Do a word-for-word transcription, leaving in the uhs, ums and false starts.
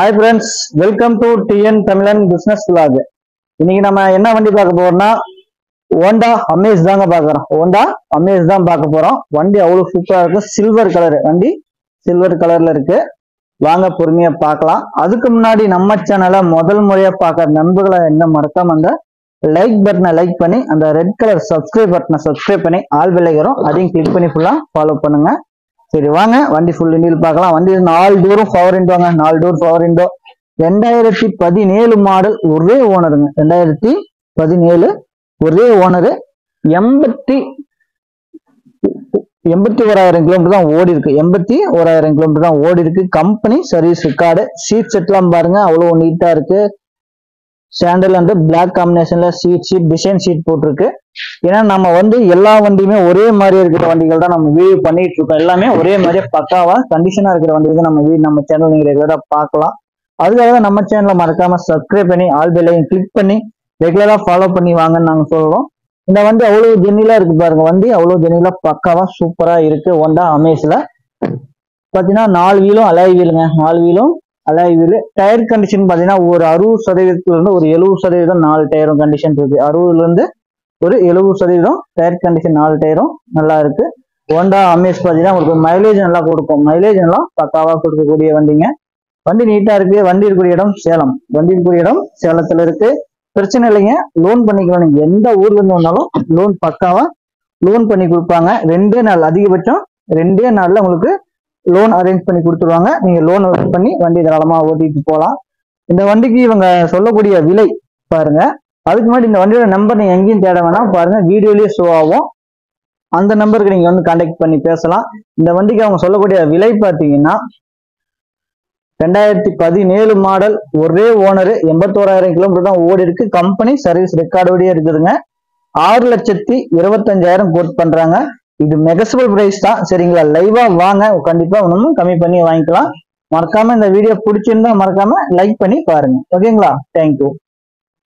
Hi friends, welcome to T N Tamilan Business Vlog. இன்னைக்கு நம்ம என்ன வண்டி பார்க்க போறோம்னா Honda amaze தாங்க பார்க்கறோம். Honda amaze தான் பார்க்க போறோம். வண்டி அவ்வளவு சூப்பரா இருக்கு. சில்வர் கலர் வண்டி சில்வர் கலர்ல இருக்கு. வாங்க பொறுமையா பார்க்கலாம். அதுக்கு முன்னாடி நம்ம சேனலை முதல் முறையா பார்க்குற நண்பர்களை என்ன மறக்காம அந்த லைக் பட்டனை லைக் பண்ணி அந்த ரெட் கலர் சப்ஸ்கிரைப் பட்டனை சப்ஸ்கிரைப் பண்ணி ஆல் பெல் ஐக்கனும் அதையும் கிளிக் பண்ணி ஃபுல்லா ஃபாலோ பண்ணுங்க. சரி வாங்க வண்டி ஃபுல் இண்டியில் பார்க்கலாம். வண்டி நாலு டோரும் பவர் விண்டோங்க. நாலு டோர் பவர் விண்டோ. ரெண்டாயிரத்தி பதினேழு மாடல், ஒரே ஓனருங்க. ரெண்டாயிரத்தி பதினேழு ஒரே ஓனரு. எண்பத்தி எண்பத்தி ஓராயிரம் கிலோமீட்டர் தான் ஓடி இருக்கு. எண்பத்தி ஓராயிரம் கிலோமீட்டர் தான் ஓடி இருக்கு. Company service record. சீட் செட்லாம் பாருங்க அவ்வளவு நீட்டா இருக்கு. சாண்டல் அண்ட் பிளாக் காம்பினேஷன்ல சீட் சீட் டிசைன் சீட் போட்டிருக்கு. ஏன்னா நம்ம வந்து எல்லா வண்டியுமே ஒரே மாதிரி இருக்கிற வண்டிகள் தான் நம்ம வீடியோ பண்ணிட்டு இருக்கோம். எல்லாமே ஒரே மாதிரியே பக்காவா கண்டிஷனா இருக்கிற வண்டிகள் தான் நம்ம வீடு நம்ம சேனல் நீங்க ரெகுலரா பார்க்கலாம். அதுக்காக தான் நம்ம சேனலை மறக்காம சப்ஸ்கிரைப் பண்ணி ஆல் பெல்லையும் கிளிக் பண்ணி ரெகுலரா ஃபாலோ பண்ணி வாங்கன்னு நாங்க சொல்றோம். இந்த வண்டி அவ்வளவு ஜெனிலா இருக்கு பாருங்க. வண்டி அவ்வளவு ஜெனிலா பக்காவா சூப்பரா இருக்கு. Honda amazeல பாத்தீங்கன்னா நாலு வீலும் அலாய் வீலுங்க. நாலு வீலும் அலாய் வீலு. டயர் கண்டிஷன் பாத்தீங்கன்னா ஒரு அறுபது சதவீதத்துல இருந்து ஒரு எழுபது சதவீதம் நாலு டயரும் கண்டிஷன் இருக்கு. அறுபதுல இருந்து ஒரு எழுபது சதவீதம் டயர் கண்டிஷன் நாலு டயரும் நல்லா இருக்கு. Honda amaze பாத்தீங்கன்னா உங்களுக்கு மைலேஜ் நல்லா கொடுக்கும். மைலேஜ் எல்லாம் பக்காவா கொடுக்கக்கூடிய வண்டிங்க. வண்டி நீட்டா இருக்கு. வண்டி இருக்கக்கூடிய இடம் சேலம். வண்டி இருக்கக்கூடிய இடம் சேலத்துல இருக்கு. பிரச்சனை இல்லைங்க. லோன் பண்ணிக்கலாம். நீங்க எந்த ஊர்ல இருந்து வந்தாலும் லோன் பக்காவா லோன் பண்ணி கொடுப்பாங்க. ரெண்டே நாள், அதிகபட்சம் ரெண்டே நாள்ல உங்களுக்கு லோன் அரேஞ்ச் பண்ணி கொடுத்துருவாங்க. நீங்க லோன் பண்ணி வண்டி தாராளமா ஓட்டிட்டு போகலாம். இந்த வண்டிக்கு இவங்க சொல்லக்கூடிய விலை பாருங்க. அதுக்கு முன்னாடி இந்த வண்டியோட நம்பர் நீங்க எங்கேயும் தேட வேணாம், பாருங்க வீடியோலயே ஷோ ஆகும். அந்த நம்பருக்கு நீங்க வந்து கான்டாக்ட் பண்ணி பேசலாம். இந்த வண்டிக்கு அவங்க சொல்லக்கூடிய விலை பார்த்தீங்கன்னா ரெண்டாயிரத்தி பதினேழு மாடல், ஒரே ஓனரு, எண்பத்தோராயிரம் கிலோமீட்டர் தான் ஓடி இருக்கு. கம்பெனி சர்வீஸ் ரெக்கார்டோடய இருக்குதுங்க. ஆறு லட்சத்தி இருபத்தஞ்சாயிரம் கோட் பண்றாங்க. இது நெகோசியபிள் பிரைஸ் தான். சரிங்களா, லைவா வாங்க, கண்டிப்பா இன்னும் கம்மி பண்ணி வாங்கிக்கலாம். மறக்காம இந்த வீடியோ பிடிச்சிருந்தா மறக்காம லைக் பண்ணி பாருங்க. ஓகேங்களா, தேங்க்யூ.